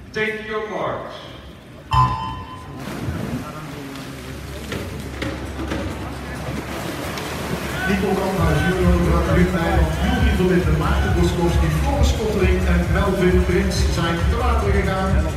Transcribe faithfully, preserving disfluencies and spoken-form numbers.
Take your marks. Nico Kamphuis, junior, Ruud Nijland, Juri Verlinden, Maarten Boskowski, Floris Kottering en Melvin Prins zijn te water gegaan.